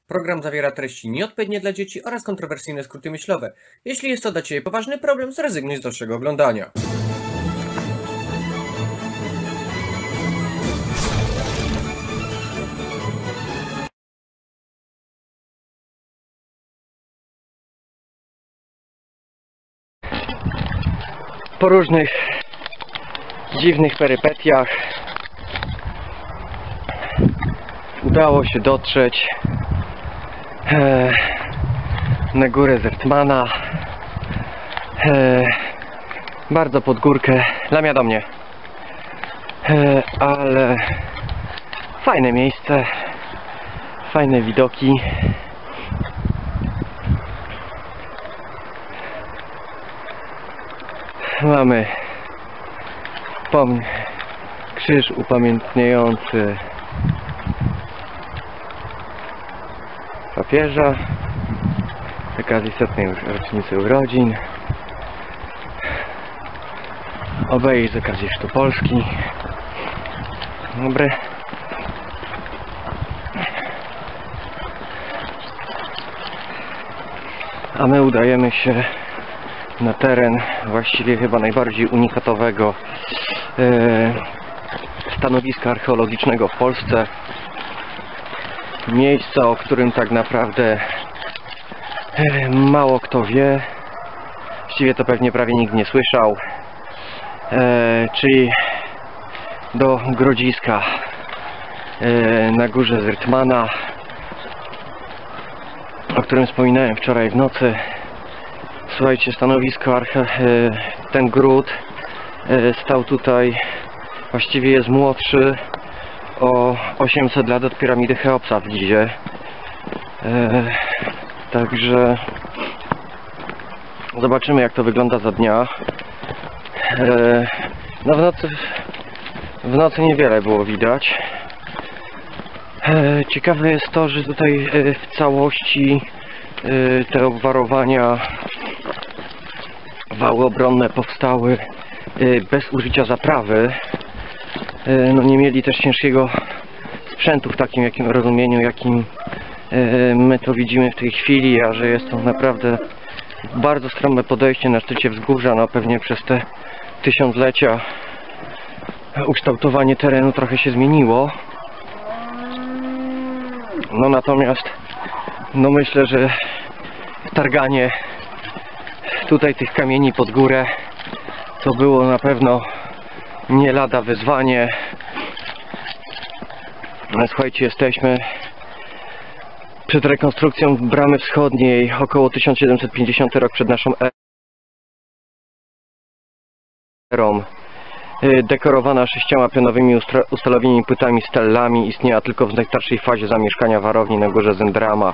Program zawiera treści nieodpowiednie dla dzieci oraz kontrowersyjne skróty myślowe. Jeśli jest to dla Ciebie poważny problem, zrezygnuj z dalszego oglądania. Po różnych dziwnych perypetiach udało się dotrzeć na górę Zertmana, bardzo pod górkę, lamia do mnie, ale fajne miejsce, fajne widoki. Mamy krzyż upamiętniający papieża z okazji 100. rocznicy urodzin. Obejść z okazji Chrztu Polski. Dobry. A my udajemy się na teren właściwie chyba najbardziej unikatowego stanowiska archeologicznego w Polsce. Miejsca, o którym tak naprawdę mało kto wie. Właściwie to pewnie prawie nikt nie słyszał. Czyli do Grodziska na górze Zertmana, o którym wspominałem wczoraj w nocy. Słuchajcie, stanowisko ten gród stał tutaj, właściwie jest młodszy o 800 lat od piramidy Cheopsa w Gizie. Także zobaczymy, jak to wygląda za dnia. No w nocy niewiele było widać. Ciekawe jest to, że tutaj w całości te obwarowania, wały obronne powstały bez użycia zaprawy. No nie mieli też ciężkiego sprzętu w takim rozumieniu, jakim my to widzimy w tej chwili, a że jest to naprawdę bardzo strome podejście na szczycie wzgórza. No pewnie przez te tysiąclecia ukształtowanie terenu trochę się zmieniło. No natomiast no myślę, że targanie tutaj tych kamieni pod górę to było na pewno nie lada wyzwanie. Słuchajcie, jesteśmy przed rekonstrukcją bramy wschodniej, około 1750 rok przed naszą erą. Dekorowana 6 pionowymi ustalowymi płytami stellami, istniała tylko w najstarszej fazie zamieszkania warowni na górze Zendrama,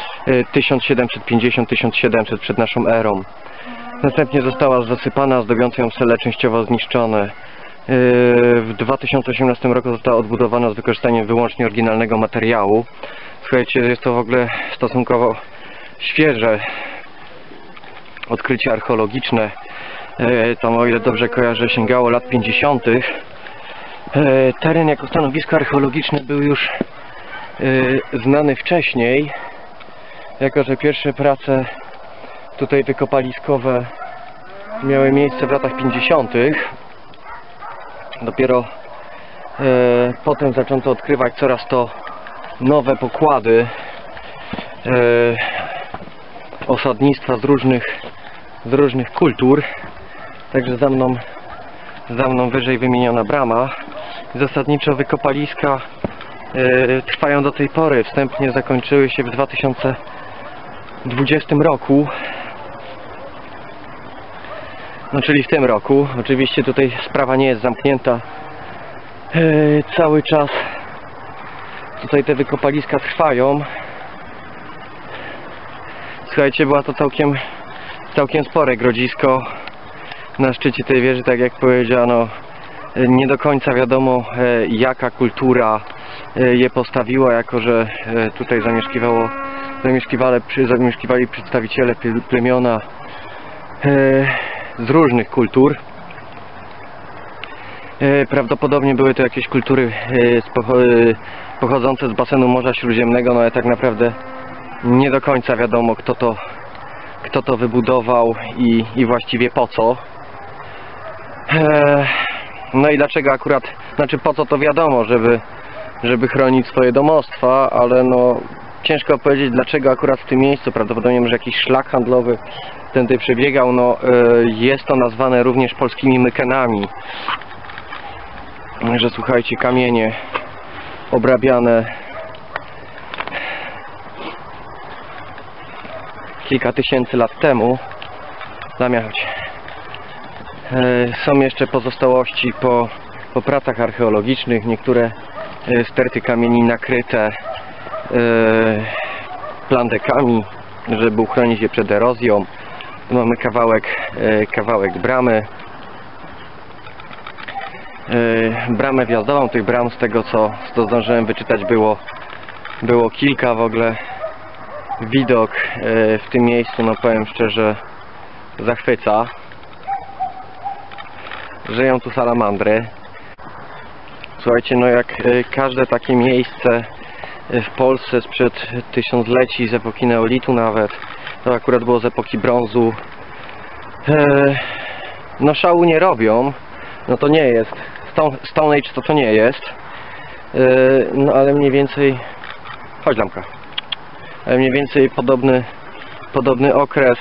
1750-1700 przed naszą erą. Następnie została zasypana, zdobiąc ją sele częściowo zniszczone. W 2018 roku została odbudowana z wykorzystaniem wyłącznie oryginalnego materiału. Słuchajcie, jest to w ogóle stosunkowo świeże odkrycie archeologiczne. Tam, o ile dobrze kojarzę, sięgało lat 50. Teren jako stanowisko archeologiczne był już znany wcześniej, jako że pierwsze prace tutaj wykopaliskowe miały miejsce w latach 50. Dopiero potem zaczęto odkrywać coraz to nowe pokłady osadnictwa z różnych kultur. Także za mną wyżej wymieniona brama. Zasadniczo wykopaliska trwają do tej pory. Wstępnie zakończyły się w 2020 roku. No czyli w tym roku. Oczywiście tutaj sprawa nie jest zamknięta cały czas. Tutaj te wykopaliska trwają. Słuchajcie, była to całkiem spore grodzisko. Na szczycie tej wieży, tak jak powiedziano, nie do końca wiadomo, jaka kultura je postawiła, jako że tutaj zamieszkiwali przedstawiciele plemiona z różnych kultur. Prawdopodobnie były to jakieś kultury pochodzące z basenu Morza Śródziemnego, no ale tak naprawdę Nie do końca wiadomo, kto to wybudował i właściwie po co. No i dlaczego akurat, znaczy po co to wiadomo, żeby chronić swoje domostwa, ale no ciężko powiedzieć dlaczego akurat w tym miejscu. Prawdopodobnie może jakiś szlak handlowy tędy przebiegał. No, jest to nazwane również polskimi mykenami, że słuchajcie, kamienie obrabiane kilka tysięcy lat temu. Zamiast są jeszcze pozostałości po pracach archeologicznych, niektóre sterty kamieni nakryte plandekami, żeby uchronić je przed erozją. Tu mamy kawałek bramy. Bramę wjazdową. Tych bram, z tego co zdążyłem wyczytać, było kilka w ogóle. Widok w tym miejscu, no powiem szczerze, zachwyca. Żyją tu salamandry. Słuchajcie, no jak każde takie miejsce w Polsce sprzed tysiącleci, z epoki neolitu nawet, to akurat było z epoki brązu, no szału nie robią. No to nie jest Stone Age, to nie jest, no ale mniej więcej, chodź lampka, ale mniej więcej podobny okres.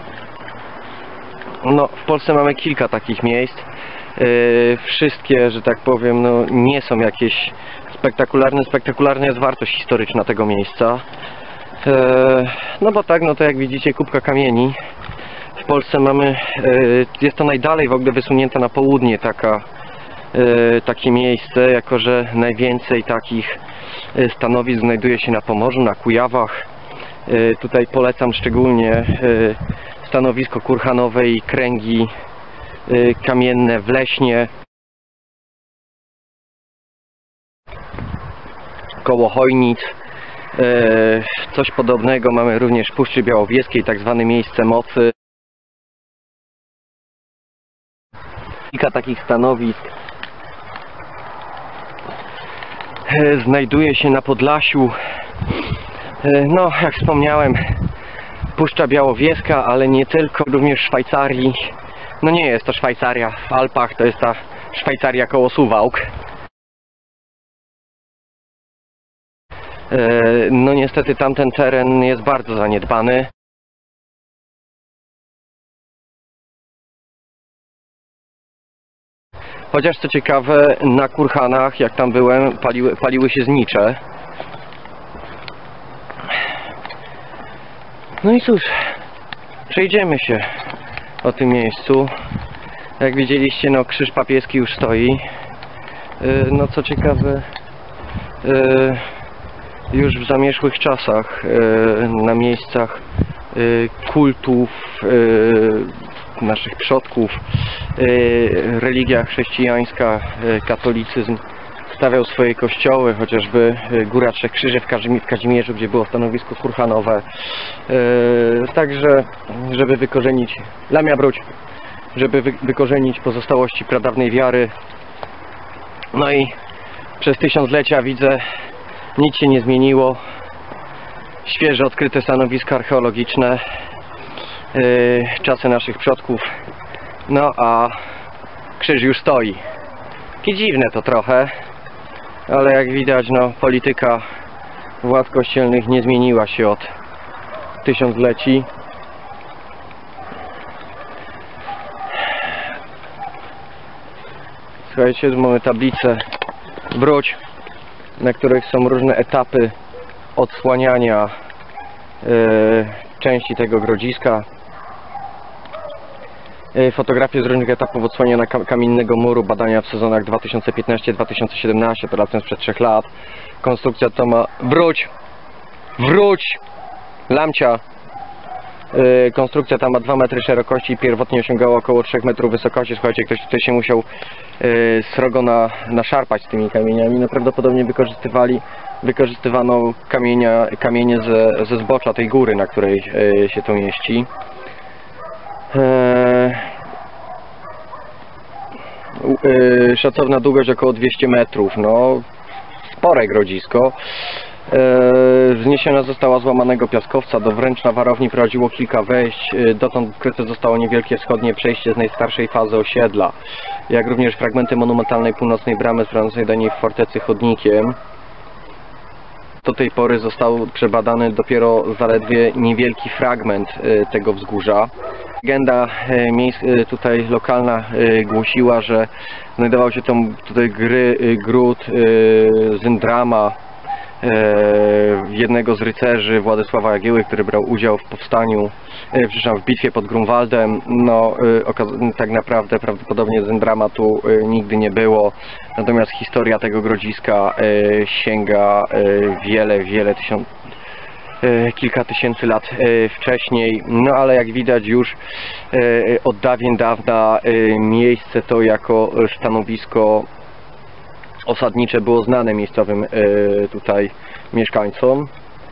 No w Polsce mamy kilka takich miejsc. Wszystkie, że tak powiem, no nie są jakieś spektakularne. Spektakularna jest wartość historyczna tego miejsca. No bo tak, no to jak widzicie, kubka kamieni. W Polsce mamy, jest to najdalej w ogóle wysunięte na południe takie miejsce, jako że najwięcej takich stanowisk znajduje się na Pomorzu, na Kujawach. Tutaj polecam szczególnie stanowisko kurhanowe i kręgi kamienne w Leśnie, koło Chojnic. Coś podobnego mamy również w Puszczy Białowieskiej, tak zwane miejsce mocy. Kilka takich stanowisk znajduje się na Podlasiu. No, jak wspomniałem, Puszcza Białowieska, ale nie tylko, również w Szwajcarii. No nie jest to Szwajcaria w Alpach, to jest ta Szwajcaria koło Suwałk. No niestety tamten teren jest bardzo zaniedbany. Chociaż co ciekawe, na kurhanach, jak tam byłem, paliły się znicze. No i cóż, przejdziemy się o tym miejscu. Jak widzieliście, no krzyż papieski już stoi. No co ciekawe, już w zamierzchłych czasach na miejscach kultów naszych przodków religia chrześcijańska, katolicyzm stawiał swoje kościoły, chociażby Góra Trzech Krzyży w Kazimierzu, gdzie było stanowisko kurhanowe. Także, żeby wykorzenić, Lamia wróć, żeby wykorzenić pozostałości pradawnej wiary. No i przez tysiąclecia widzę, nic się nie zmieniło. Świeżo odkryte stanowiska archeologiczne, czasy naszych przodków. No a krzyż już stoi. I dziwne to trochę, ale jak widać, no polityka władz kościelnych nie zmieniła się od tysiącleci. Słuchajcie, tu mamy tablicę wróć, na których są różne etapy odsłaniania części tego grodziska. Fotografie z różnych etapów odsłaniania kamiennego muru, badania w sezonach 2015-2017, to latem sprzed 3 lat. Konstrukcja to ma... Wróć! Lamcia! Konstrukcja ta ma 2 metry szerokości i pierwotnie osiągała około 3 metrów wysokości. Słuchajcie, ktoś tutaj się musiał srogo naszarpać z tymi kamieniami. No prawdopodobnie wykorzystywano kamienie ze zbocza tej góry, na której się to mieści. Szacowna długość około 200 metrów. No, spore grodzisko. Wzniesiona została złamanego piaskowca, do wnętrza warowni prowadziło kilka wejść, dotąd odkryte zostało niewielkie wschodnie przejście z najstarszej fazy osiedla, jak również fragmenty monumentalnej północnej bramy prowadzącej do niej w fortecy chodnikiem. Do tej pory został przebadany dopiero zaledwie niewielki fragment tego wzgórza. Legenda tutaj lokalna głosiła, że znajdował się tam tutaj gród Zendrama, jednego z rycerzy Władysława Jagieły, który brał udział w powstaniu, w bitwie pod Grunwaldem. No, tak naprawdę prawdopodobnie Zendrama tu nigdy nie było, natomiast historia tego grodziska sięga kilka tysięcy lat wcześniej, no ale jak widać już od dawien dawna miejsce to jako stanowisko osadnicze było znane miejscowym tutaj mieszkańcom.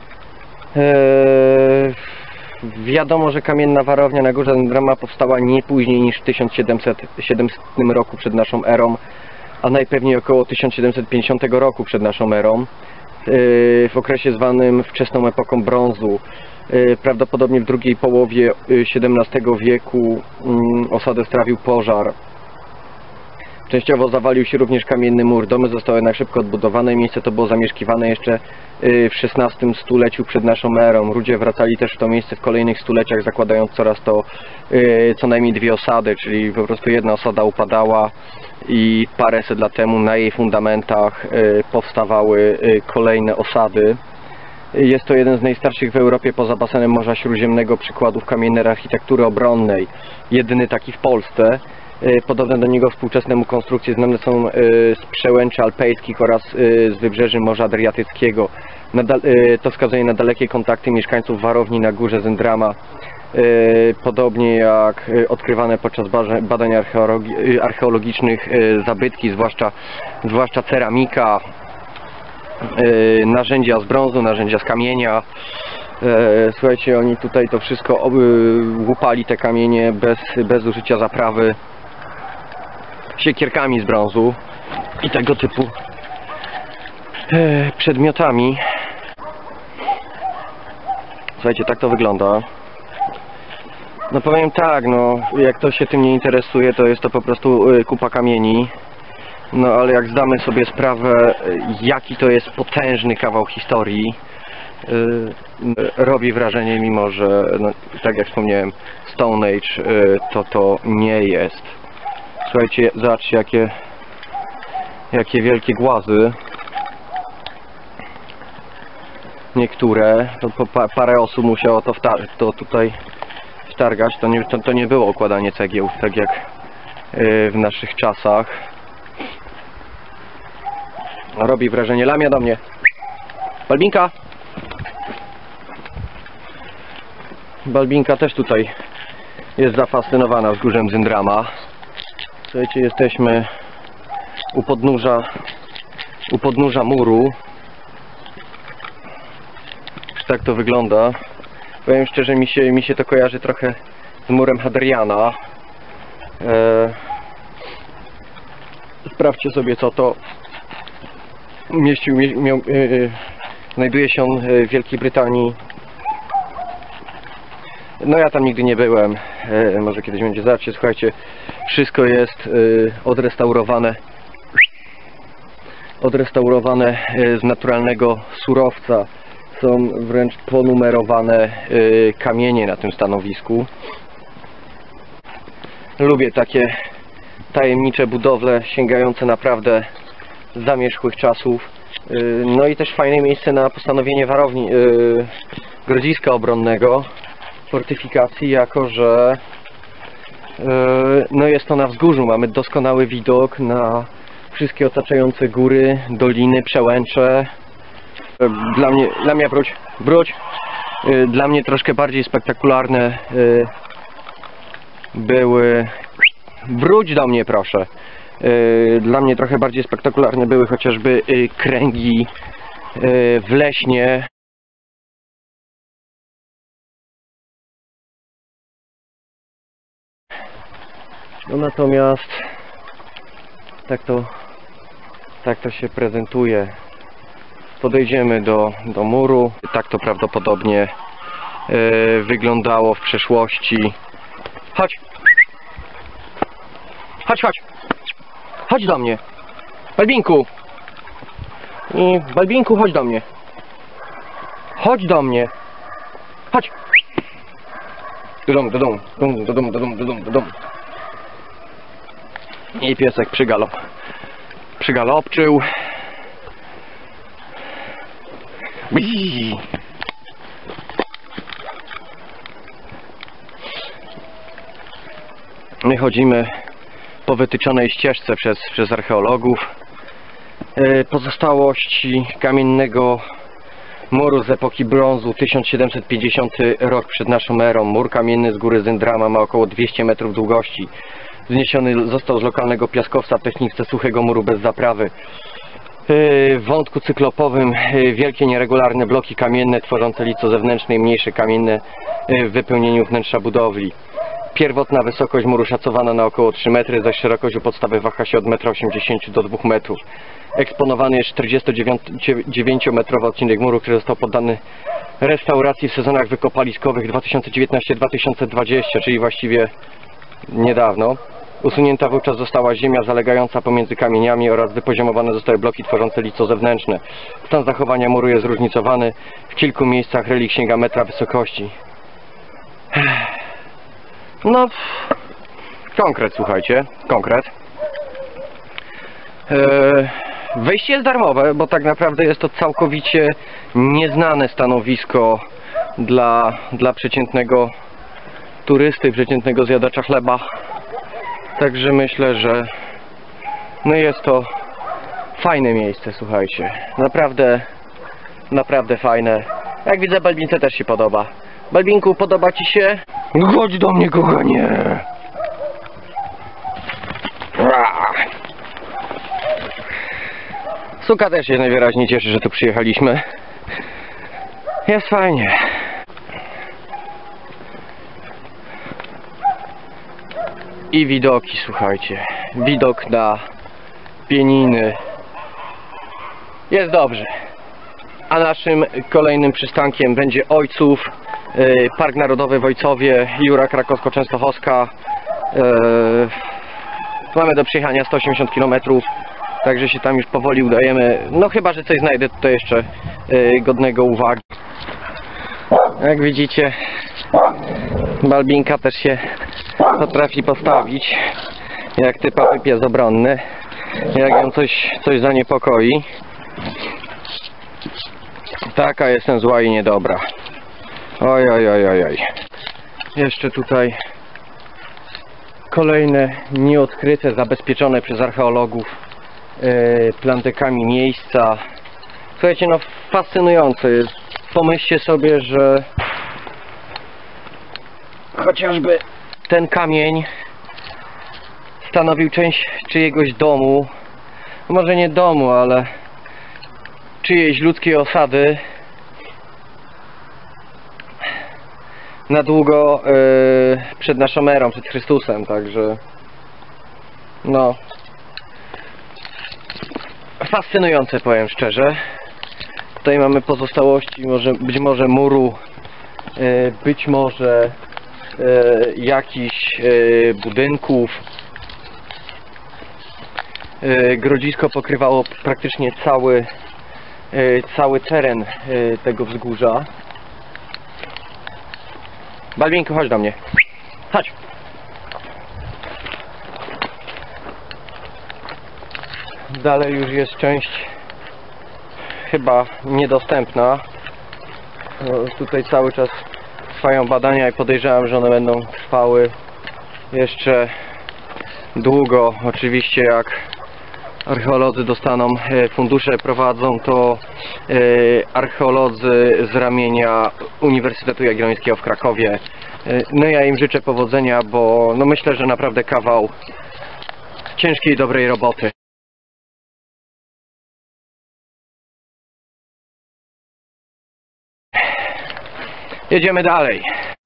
Wiadomo, że kamienna warownia na górze Zendrama powstała nie później niż w 1700 roku przed naszą erą, a najpewniej około 1750 roku przed naszą erą, w okresie zwanym wczesną epoką brązu. Prawdopodobnie w drugiej połowie XVII wieku osadę strawił pożar. Częściowo zawalił się również kamienny mur, domy zostały jednak szybko odbudowane, miejsce to było zamieszkiwane jeszcze w XVI stuleciu przed naszą erą. Ludzie wracali też w to miejsce w kolejnych stuleciach, zakładając coraz to co najmniej dwie osady, czyli po prostu jedna osada upadała i paręset lat temu na jej fundamentach powstawały kolejne osady. Jest to jeden z najstarszych w Europie poza basenem Morza Śródziemnego przykładów kamiennej architektury obronnej, jedyny taki w Polsce. Podobne do niego współczesnemu konstrukcje znane są z przełęczy alpejskich oraz z wybrzeży Morza Adriatyckiego. To wskazuje na dalekie kontakty mieszkańców warowni na górze Zendrama, podobnie jak odkrywane podczas badań archeologicznych zabytki, zwłaszcza ceramika, narzędzia z brązu, narzędzia z kamienia. Słuchajcie, oni tutaj to wszystko łupali te kamienie bez użycia zaprawy, siekierkami z brązu i tego typu przedmiotami. Słuchajcie, tak to wygląda. No powiem tak, no jak ktoś się tym nie interesuje, to jest to po prostu kupa kamieni. No ale jak zdamy sobie sprawę, jaki to jest potężny kawał historii, robi wrażenie, mimo że, no, tak jak wspomniałem, Stone Age to nie jest. Słuchajcie, zobaczcie jakie wielkie głazy. Niektóre, parę osób musiało to tutaj wtargać. To nie było układanie cegieł, tak jak w naszych czasach. Robi wrażenie. Lamia do mnie. Balbinka! Balbinka też tutaj jest zafascynowana wzgórzem Zendrama. Słuchajcie, jesteśmy u podnóża muru. Tak to wygląda. Powiem szczerze, mi się to kojarzy trochę z murem Hadriana. Sprawdźcie sobie, co to znajduje się on w Wielkiej Brytanii. No ja tam nigdy nie byłem, może kiedyś będzie. Zobaczcie, słuchajcie, wszystko jest odrestaurowane z naturalnego surowca. Są wręcz ponumerowane kamienie na tym stanowisku. Lubię takie tajemnicze budowle sięgające naprawdę zamierzchłych czasów. No i też fajne miejsce na postanowienie warowni, grodziska obronnego, fortyfikacji, jako że no jest to na wzgórzu. Mamy doskonały widok na wszystkie otaczające góry, doliny, przełęcze. Dla mnie wróć. Dla mnie troszkę bardziej spektakularne były... Wróć do mnie, proszę. Dla mnie trochę bardziej spektakularne były chociażby kręgi w Leśnie. No natomiast tak to się prezentuje. podejdziemy do muru. Tak to prawdopodobnie wyglądało w przeszłości. Chodź! Chodź, chodź! Chodź do mnie! Balbinku! I Balbinku, chodź do mnie! Chodź do mnie! Chodź! Do domu, do domu, do domu, do domu, do domu, do domu, do domu. I piesek przygalopczył. Bii. My chodzimy po wytyczonej ścieżce przez archeologów. Pozostałości kamiennego muru z epoki brązu, 1750 rok przed naszą erą. Mur kamienny z góry Zendrama ma około 200 metrów długości. Wzniesiony został z lokalnego piaskowca w technice suchego muru bez zaprawy. W wątku cyklopowym wielkie nieregularne bloki kamienne tworzące lico zewnętrzne i mniejsze kamienne w wypełnieniu wnętrza budowli. Pierwotna wysokość muru szacowana na około 3 metry, zaś szerokość u podstawy waha się od 1,80 m do 2 metrów. Eksponowany jest 49-metrowy odcinek muru, który został poddany restauracji w sezonach wykopaliskowych 2019-2020, czyli właściwie niedawno. Usunięta wówczas została ziemia zalegająca pomiędzy kamieniami oraz wypoziomowane zostały bloki tworzące lico zewnętrzne. Stan zachowania muru jest zróżnicowany. W kilku miejscach relikt sięga metra wysokości. No, konkret, słuchajcie, konkret. Wejście jest darmowe, bo tak naprawdę jest to całkowicie nieznane stanowisko dla przeciętnego turysty, przeciętnego zjadacza chleba. Także myślę, że no jest to fajne miejsce, słuchajcie. Naprawdę fajne. Jak widzę, Balbince też się podoba. Balbinku, podoba ci się? Chodź do mnie, kochanie! Suka też się najwyraźniej cieszy, że tu przyjechaliśmy. Jest fajnie. I widoki, słuchajcie. Widok na Pieniny. Jest dobrze. A naszym kolejnym przystankiem będzie Ojców, Park Narodowy w Ojcowie, Jura Krakowsko-Częstochowska. Mamy do przejechania 180 km, także się tam już powoli udajemy. No chyba, że coś znajdę tutaj jeszcze godnego uwagi. Jak widzicie, Balbinka też się potrafi postawić jak typowy pies obronny, jak ją coś zaniepokoi. Taka jestem zła i niedobra. Oj, oj, oj, oj, oj. Jeszcze tutaj kolejne nieodkryte, zabezpieczone przez archeologów plantykami miejsca. Słuchajcie, no fascynujące jest. Pomyślcie sobie, że chociażby ten kamień stanowił część czyjegoś domu. Może nie domu, ale czyjejś ludzkiej osady na długo przed naszą erą, przed Chrystusem, także no fascynujące, powiem szczerze. Tutaj mamy pozostałości być może muru, być może jakichś budynków. Grodzisko pokrywało praktycznie cały teren tego wzgórza. Balbinku, chodź do mnie. Chodź. Dalej już jest część chyba niedostępna. Tutaj cały czas trwają badania i podejrzewam, że one będą trwały jeszcze długo. Oczywiście jak archeolodzy dostaną fundusze, prowadzą to archeolodzy z ramienia Uniwersytetu Jagiellońskiego w Krakowie. No ja im życzę powodzenia, bo no myślę, że naprawdę kawał ciężkiej, dobrej roboty. Jedziemy dalej.